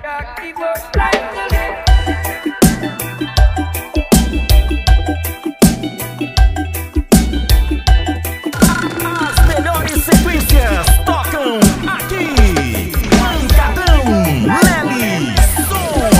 As melhores sequências tocam aqui. Pancadão Nelly Som.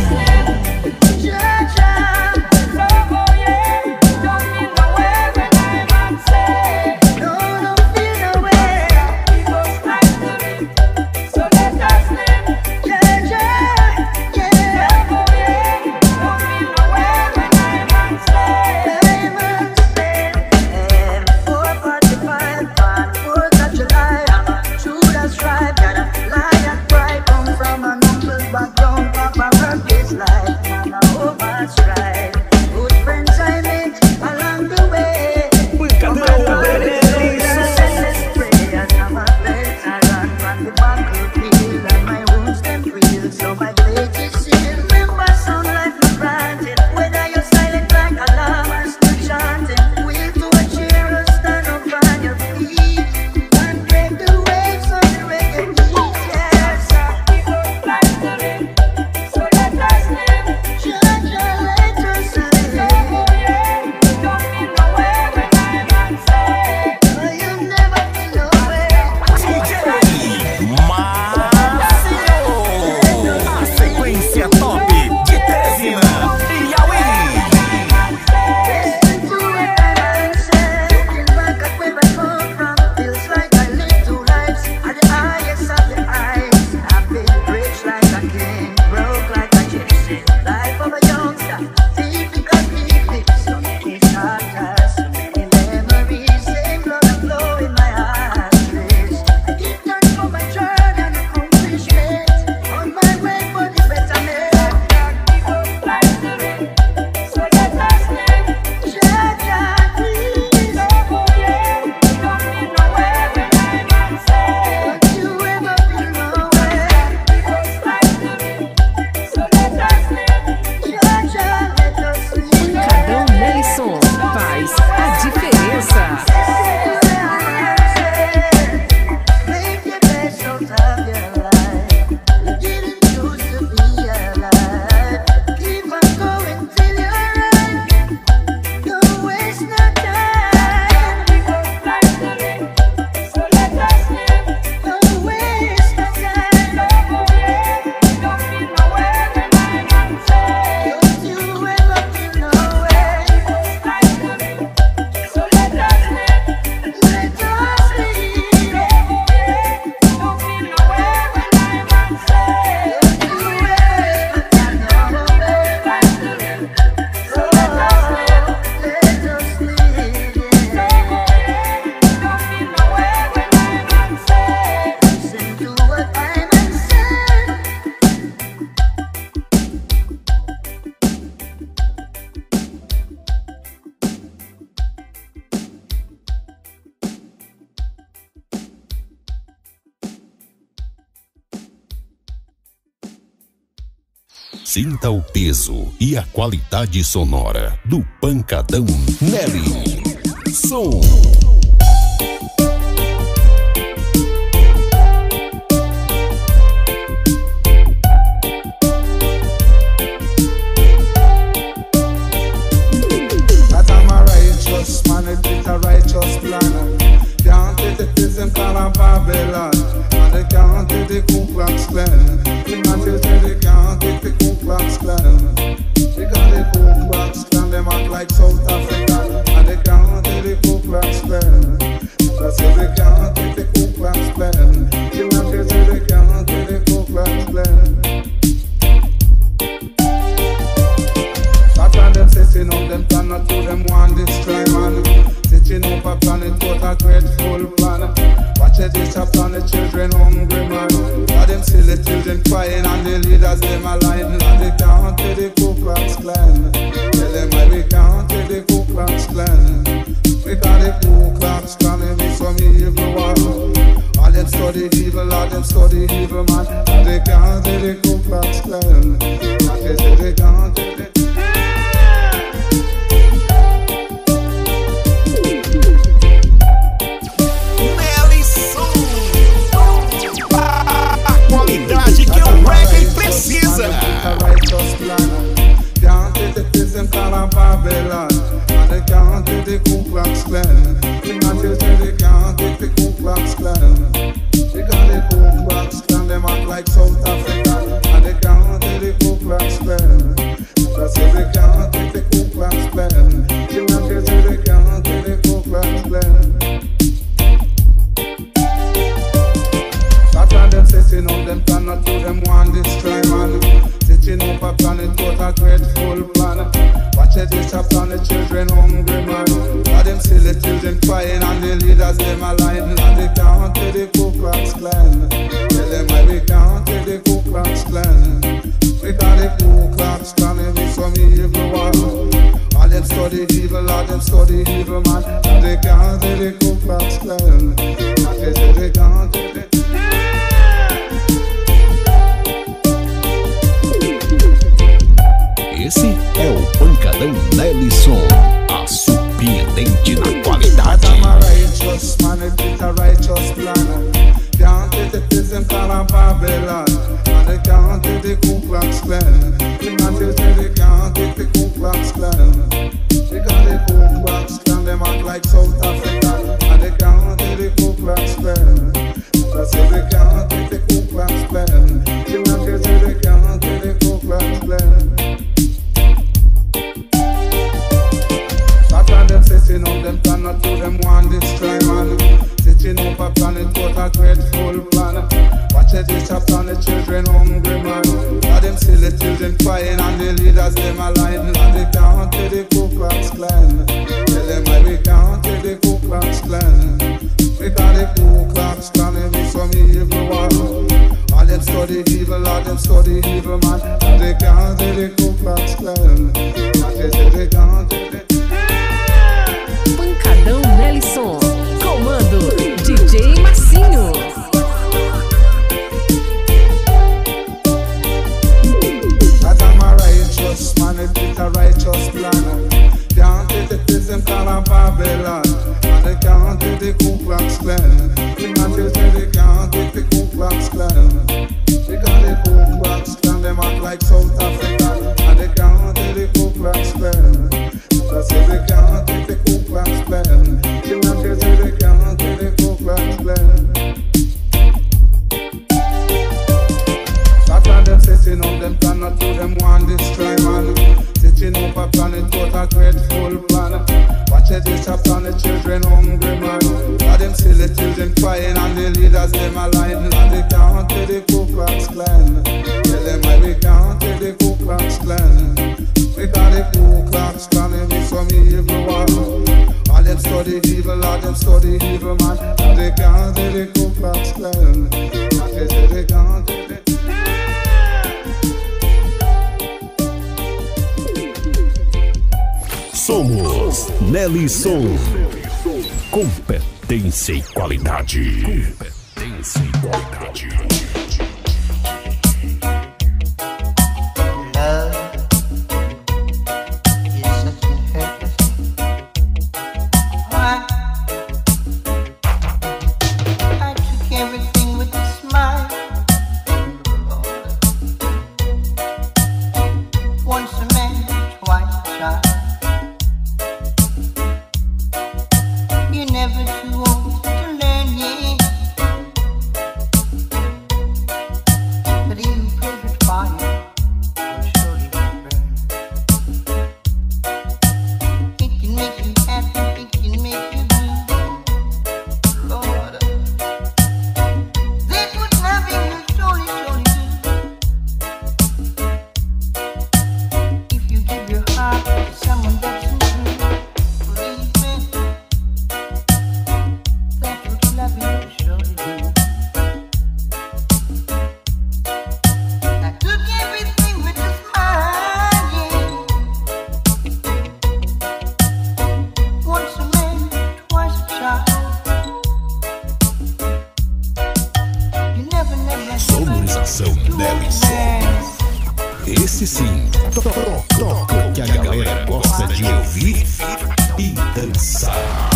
Sinta o peso e a qualidade sonora do Pancadão Nelly Som. Babylon, and they can't take the Ku Klux Klan. Imagine they can't take the Ku Klux Klan. They got the Ku Klux Klan, them act like South Africa, and they can't take the Ku Klux Klan. Just say they can't take the Ku Klux Klan. Imagine they can't take the Ku Klux Klan. Back on them sitting up, them turn not to them one destroy man. Sitting up a planet with a grateful plan. Watch it, it's up on the children hungry man. All them silly children crying and the leaders them aligning. And they can't take the Ku Klux Klan. Tell them why we can't take the Ku Klux Klan. Because the Ku Klux Klan they be some evil one. All them study evil, all them study evil man. And they can't take the Ku Klux Klan. And they say they can't take the qualidade que o reggae precisa. them call a Babylon. And they can't take the Ku Klux Klan. The Matthew say they can't take the Ku Klux Klan. Because the Ku Klux Klan, them act like South Africa. And they can't take the Ku Klux Klan. Just say they can't take the Ku Klux Klan. The Matthew say they can't take the Ku Klux Klan. That and them setting up them plan, not to them want destroy man. Setting up a plan, it was a grateful plan. Watch it, this a plan, the children hungry man. Got them see the children crying and the leaders them aligned. And they can't take the Ku Klux Klan. Tell them why we can't take the Ku Klux Klan. Because the Ku Klux Klan be some evil one. All them study evil, all them study evil man. And they can't take the Ku Klux Klan. They can't take the Esse é o Pancadão Nelson, a surpreendente na qualidade. I'm a righteous man, it is a righteous plan. Can't take the prison called a Babylon. And they can't take the Ku Klux Klan. The Matthew say they can't take the Ku Klux Klan. Because the Ku Klux Klan, them act like South Africa. And they can't take the Ku Klux Klan. Just say they can't take the Ku Klux Klan. The Matthew say they can't take the Ku Klux Klan. And them setting up them plan, not to them want destroy man. Setting up a plan, it was a grateful plan. Watch it, this a plan, the children hungry man. Got them see the children crying and the leaders them aligned. And they can't take the Ku Klux Klan. Tell them why we can't take the Ku Klux Klan. Because the Ku Klux Klan, they be some evil one. All them study evil, all them study evil man. And they can't take the Ku Klux Klan. And they say they can't take the Pancadão Nelson, comando DJ Marcinho. That I'm a righteous man, it is a righteous plan. Can't take the prison called a Babylon. And they can't take the Ku Klux Klan. The Matthew say they can't take the Ku Klux Klan. Because the Ku Klux Klan, them act like South Africa. And they can't take the Ku Klux Klan. Just say they can't take the Ku Klux Klan. The Matthew say they can't take the Ku Klux Klan. That and them setting up them plan, not to them want destroy man. Setting up a plan, it was a grateful plan. Watch it, this a plan, the children hungry man. Got them see the children crying and the leaders them aligned. And they can't take the Ku Klux Klan. Tell them why we can't take the Ku Klux Klan. Because the Ku Klux Klan, they be some evil one. All them study evil, all them study evil man. And they can't take the Ku Klux Klan. And they say they can't take the Somos Nelson. Competência e qualidade. Competência e qualidade. Esse sim, toca que a galera gosta de ouvir e dançar.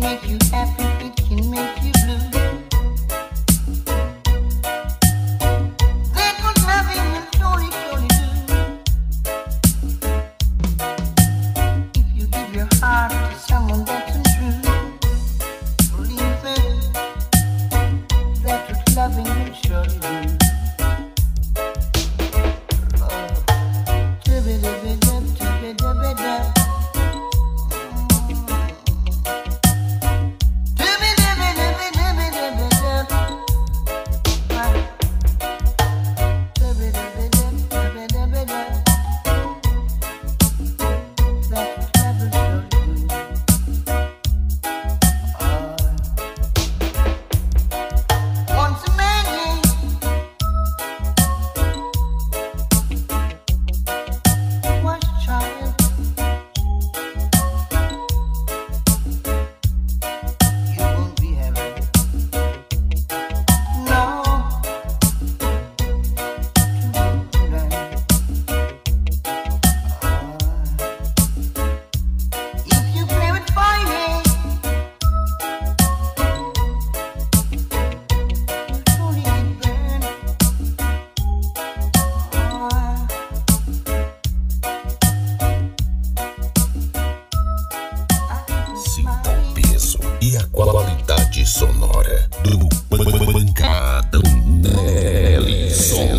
E a qualidade sonora do Pancadão Nelson.